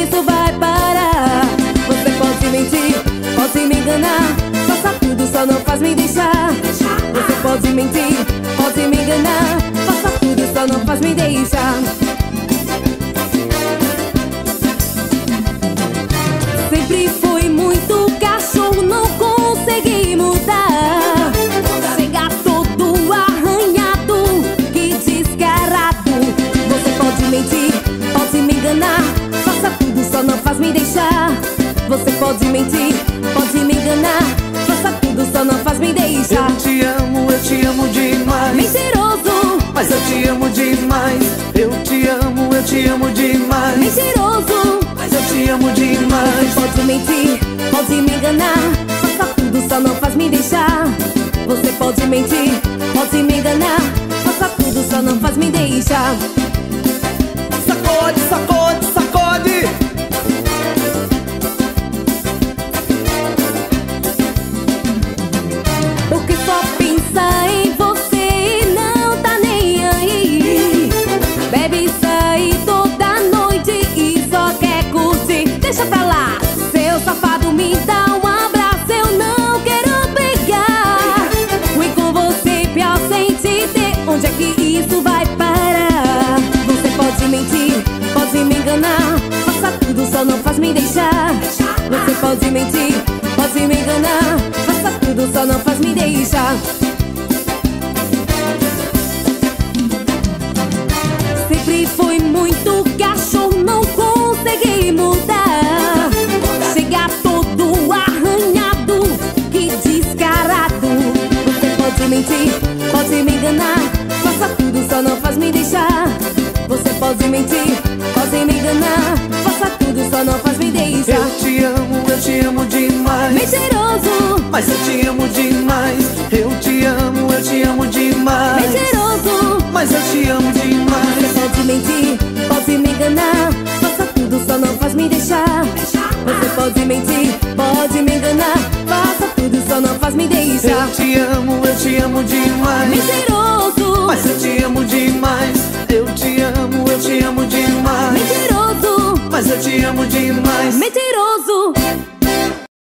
isso vai parar? Você pode mentir, pode me enganar, faça tudo, só não faz me deixar. Você pode mentir, pode me enganar, faça tudo, só não faz me deixar. Sempre fui muito cachorro, não consegui mudar. Chega todo arranhado, que descarado. Você pode mentir, pode me enganar, faça tudo, só não faz me deixar. Você pode mentir, pode me enganar, faça tudo, só não faz me deixar. Eu te amo demais. Mentiroso, mas eu te amo demais. Eu te amo demais. mentiroso, mas eu te amo demais. você pode mentir, pode me enganar, faça tudo, só não faz me deixar. Você pode mentir, pode me enganar, faça tudo, só não faz me deixar. Sacode, sacode, sacode. Porque só pensa em você e não tá nem aí. Bebe e sai toda noite e só quer curtir. Deixa pra lá, seu safado, me dá um abraço, eu não quero pegar. Fui com você, pior sem te ter, onde é que isso vai parar? Você pode mentir, pode me enganar, faça tudo, só não faz me deixar. Você pode mentir, pode me enganar, faça tudo, só não faz me deixar. Sempre fui muito cachorro, não consegui mudar. Chega todo arranhado, que descarado. Você pode mentir, pode me enganar, faça tudo, só não faz me deixar. Você pode mentir, pode me enganar, faça tudo, só não faz me deixar. Eu te amo demais. Mentiroso, mas eu te amo demais. Eu te amo demais. mentiroso, mas eu te amo demais. você pode mentir, pode me enganar, faça tudo, só não faz me deixar. Você pode mentir, pode me enganar, faça tudo, só não faz me deixar. Eu te amo demais. Mentiroso, mas eu te amo demais. Eu te amo demais. mentiroso, mas eu te amo demais. mentiroso.